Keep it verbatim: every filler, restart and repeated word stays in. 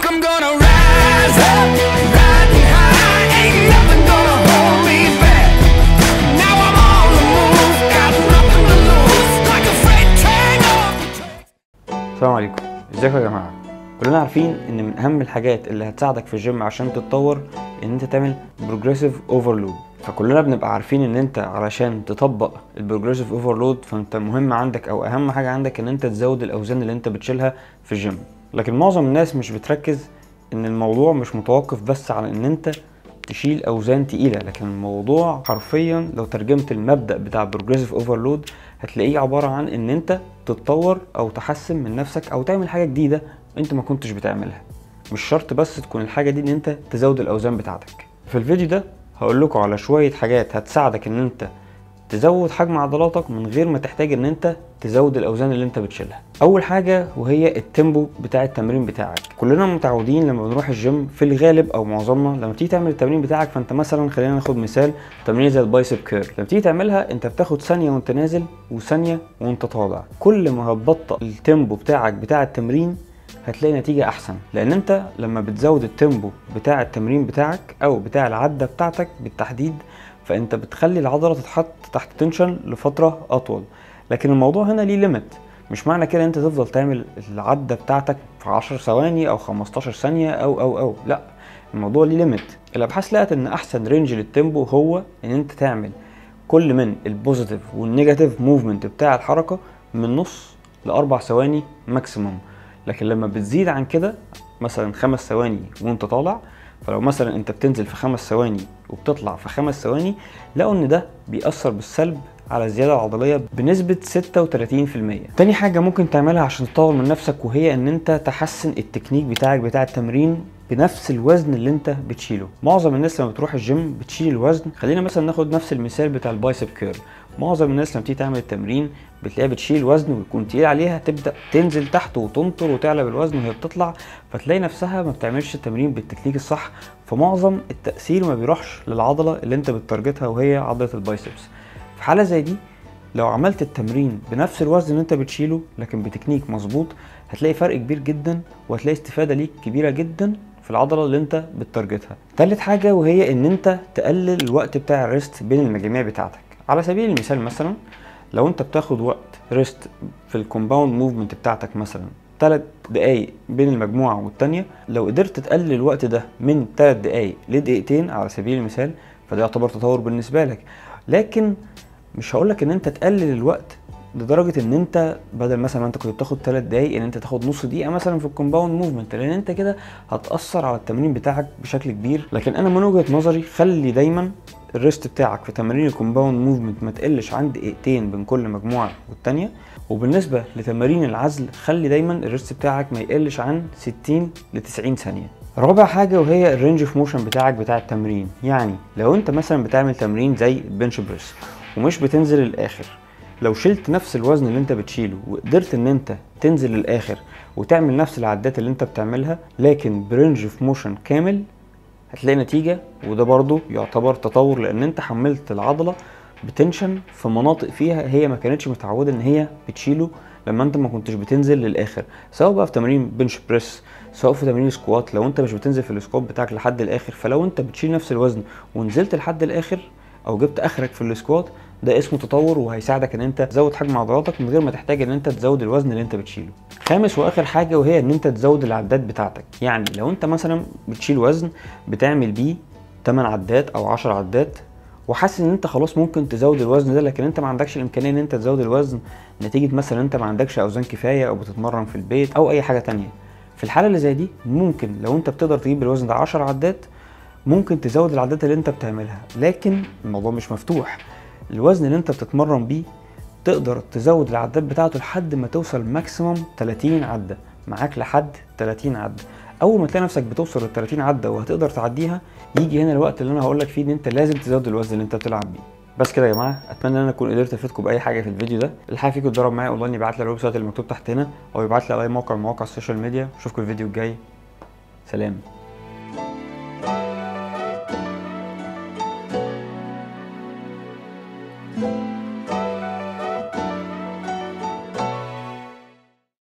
I'm gonna rise up, riding high, ain't nothing gonna hold me back. Now I'm on the move, got nothing to lose, like a freight train off the track. السلام عليكم، ازيكم يا جماعه؟ كلنا عارفين ان من اهم الحاجات اللي هتساعدك في الجيم عشان تتطور ان انت تعمل بروجريسيف اوفرلود. فكلنا بنبقى عارفين ان انت علشان تطبق البروجريسيف اوفرلود فانت مهم عندك او اهم حاجه عندك ان انت تزود الاوزان اللي انت بتشيلها في الجيم. لكن معظم الناس مش بتركز ان الموضوع مش متوقف بس على ان انت تشيل اوزان تقيله، لكن الموضوع حرفيا لو ترجمت المبدأ بتاع بروجريسيف اوفرلود هتلاقيه عباره عن ان انت تتطور او تحسن من نفسك او تعمل حاجه جديده انت ما كنتش بتعملها. مش شرط بس تكون الحاجه دي ان انت تزود الاوزان بتاعتك. في الفيديو ده هقول لكم على شويه حاجات هتساعدك ان انت تزود حجم عضلاتك من غير ما تحتاج ان انت تزود الاوزان اللي انت بتشيلها. اول حاجه وهي التيمبو بتاع التمرين بتاعك. كلنا متعودين لما بنروح الجيم في الغالب او معظمنا لما تيجي تعمل التمرين بتاعك فانت مثلا خلينا ناخد مثال تمرين زي البايسب كيرل. لما تيجي تعملها انت بتاخد ثانيه وانت نازل وثانيه وانت طالع. كل ما هتبطئ التيمبو بتاعك بتاع التمرين هتلاقي نتيجة احسن، لان انت لما بتزود التيمبو بتاع التمرين بتاعك او بتاع العدة بتاعتك بالتحديد فانت بتخلي العضلة تتحط تحت تنشن لفترة اطول. لكن الموضوع هنا ليه ليميت، مش معنى كده انت تفضل تعمل العدة بتاعتك في عشر ثواني او خمستاشر ثانية او او او لا، الموضوع ليه ليميت. الابحاث لقت ان احسن رينج للتيمبو هو ان انت تعمل كل من البوزيتيف والنيجاتيف موفمنت بتاع الحركة من نص لاربع ثواني ماكسيموم. لكن لما بتزيد عن كده مثلا خمس ثواني وانت طالع، فلو مثلا انت بتنزل في خمس ثواني وبتطلع في خمس ثواني لقوا ان ده بيأثر بالسلب على الزيادة العضلية بنسبة ستة وتلاتين في المية. تاني حاجة ممكن تعملها عشان تطور من نفسك وهي ان انت تحسن التكنيك بتاعك بتاع التمرين بنفس الوزن اللي انت بتشيله. معظم الناس لما بتروح الجيم بتشيل الوزن، خلينا مثلا ناخد نفس المثال بتاع البايسب كيرل. معظم الناس لما تيجي تعمل التمرين بتلاقيها بتشيل وزن ويكون تقيل عليها تبدا تنزل تحت وتنطر وتعلى بالوزن وهي بتطلع، فتلاقي نفسها ما بتعملش التمرين بالتكنيك الصح، فمعظم التاثير ما بيروحش للعضله اللي انت بتارجتها وهي عضله البايسبس. في حاله زي دي لو عملت التمرين بنفس الوزن اللي انت بتشيله لكن بتكنيك مظبوط هتلاقي فرق كبير جدا وهتلاقي استفاده ليك كبيره جدا في العضله اللي انت بتارجتها. تالت حاجه وهي ان انت تقلل الوقت بتاع الريست بين المجاميع بتاعتك. على سبيل المثال مثلا لو انت بتاخد وقت ريست في الكومباوند موفمنت بتاعتك مثلا ثلاث دقايق بين المجموعه والتانيه، لو قدرت تقلل الوقت ده من ثلاث دقايق لدقيقتين على سبيل المثال فده يعتبر تطور بالنسبه لك. لكن مش هقولك ان انت تقلل الوقت لدرجه ان انت بدل مثلا ما انت كنت بتاخد ثلاث دقايق ان انت تاخد نص دقيقه مثلا في الكومباوند موفمنت، لان انت كده هتاثر على التمرين بتاعك بشكل كبير. لكن انا من وجهه نظري خلي دايما الريست بتاعك في تمارين الكومباوند موفمنت ما تقلش عن دقيقتين بين كل مجموعه والتانيه. وبالنسبه لتمارين العزل خلي دايما الريست بتاعك ما يقلش عن ستين ل تسعين ثانيه. رابع حاجه وهي الرينج اوف موشن بتاعك بتاع التمرين. يعني لو انت مثلا بتعمل تمرين زي البنش بريس ومش بتنزل للاخر، لو شلت نفس الوزن اللي انت بتشيله وقدرت ان انت تنزل للاخر وتعمل نفس العدات اللي انت بتعملها لكن برينج اوف موشن كامل هتلاقي نتيجة، وده برضو يعتبر تطور لان انت حملت العضلة بتنشن في مناطق فيها هي ما كانتش متعودة ان هي بتشيله لما انت ما كنتش بتنزل للاخر، سواء بقى في تمارين بنش بريس سواء في تمارين سكوات. لو انت مش بتنزل في السكوات بتاعك لحد الاخر، فلو انت بتشيل نفس الوزن ونزلت لحد الاخر او جبت اخرك في السكوات ده اسمه تطور وهيساعدك ان انت تزود حجم عضلاتك من غير ما تحتاج ان انت تزود الوزن اللي انت بتشيله. خامس واخر حاجه وهي ان انت تزود العدات بتاعتك. يعني لو انت مثلا بتشيل وزن بتعمل بيه تمن عدات او عشر عدات وحاسس ان انت خلاص ممكن تزود الوزن ده لكن انت ما عندكش الامكانيه ان انت تزود الوزن نتيجه مثلا انت ما عندكش اوزان كفايه او بتتمرن في البيت او اي حاجه تانية، في الحاله اللي زي دي ممكن لو انت بتقدر تجيب الوزن ده عشر عدات ممكن تزود العدات اللي انت بتعملها. لكن الموضوع مش مفتوح، الوزن اللي انت بتتمرن بيه تقدر تزود العدات بتاعته لحد ما توصل ماكسيموم تلاتين عده، معاك لحد تلاتين عده. اول ما تلاقي نفسك بتوصل ل تلاتين عده وهتقدر تعديها يجي هنا الوقت اللي انا هقول لك فيه ان انت لازم تزود الوزن اللي انت بتلعب بيه. بس كده يا جماعه، اتمنى ان انا اكون قدرت افيدكم باي حاجه في الفيديو ده. اللي حابب فيكم يتدرب معايا اونلاين يبعت لي الويب سايت اللي مكتوب تحت هنا او يبعت لي على اي موقع من مواقع السوشيال ميديا. اشوفكم الفيديو الجاي، سلام.